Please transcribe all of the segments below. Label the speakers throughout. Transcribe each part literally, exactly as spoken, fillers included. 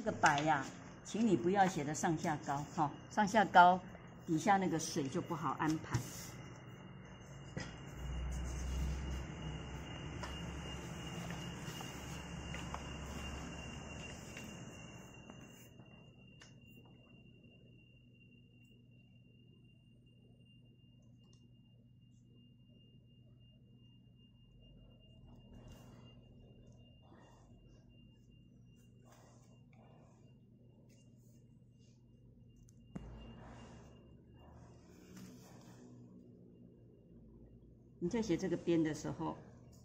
Speaker 1: 个白呀、啊，请你不要写的上下高哈、哦，上下高底下那个水就不好安排。你在写这个边的时候，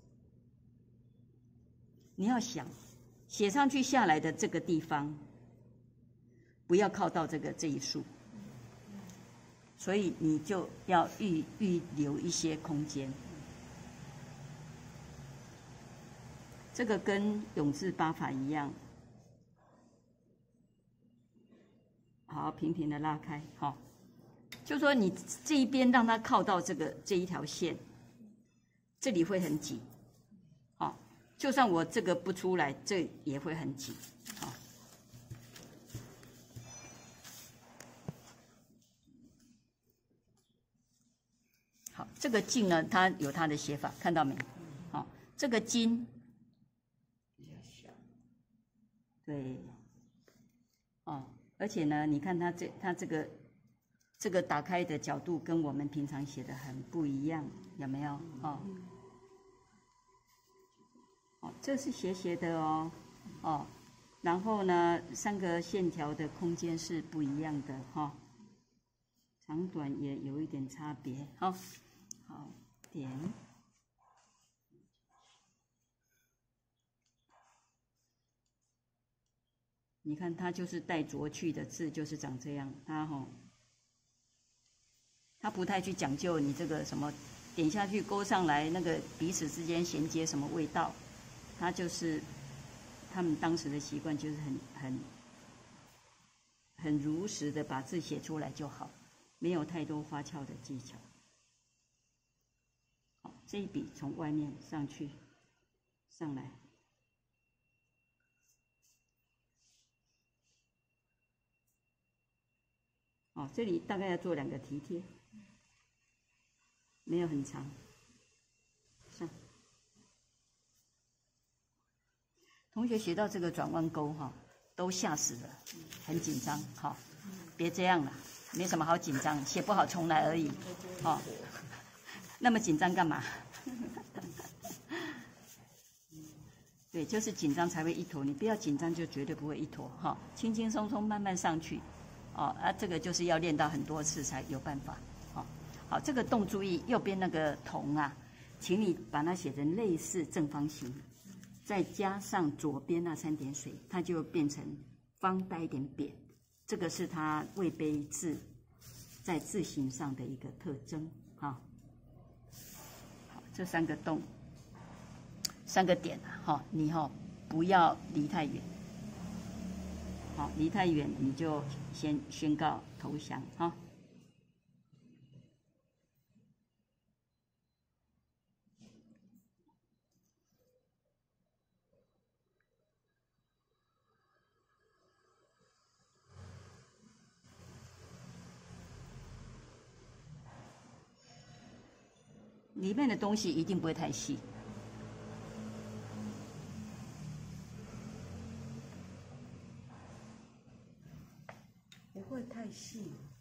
Speaker 1: 你要想写上去下来的这个地方，不要靠到这个这一竖，所以你就要预预留一些空间。这个跟永字八法一样，好，平平的拉开，好，就说你这一边让它靠到这个这一条线。这里会很挤，好，就算我这个不出来，这也会很挤，好。好，这个茎呢，它有它的写法，看到没？好，这个茎比较小，对，哦，而且呢，你看它这它这个这个打开的角度跟我们平常写的很不一样，有没有？哦。哦，这是斜斜的哦，哦，然后呢，三个线条的空间是不一样的哈、哦，长短也有一点差别，好、哦，好点，你看它就是带着去的字，就是长这样，它哈、哦，它不太去讲究你这个什么点下去勾上来那个彼此之间衔接什么味道。他就是他们当时的习惯，就是很很很如实的把字写出来就好，没有太多花俏的技巧。好，这一笔从外面上去，上来，哦，这里大概要做两个提贴，没有很长，上。同学学到这个转弯钩哈，都吓死了，很紧张，好，别这样了，没什么好紧张，写不好重来而已，好，那么紧张干嘛？对，就是紧张才会一坨，你不要紧张就绝对不会一坨哈，轻轻松松慢慢上去，哦啊，这个就是要练到很多次才有办法，好，好，这个动注意右边那个瞳啊，请你把它写成类似正方形。再加上左边那三点水，它就变成方带一点扁，这个是它魏碑字在字形上的一个特征啊。好，这三个洞，三个点啊，哈，你哈不要离太远，好，离太远你就先宣告投降哈。里面的东西一定不会太细，
Speaker 2: 不会太细。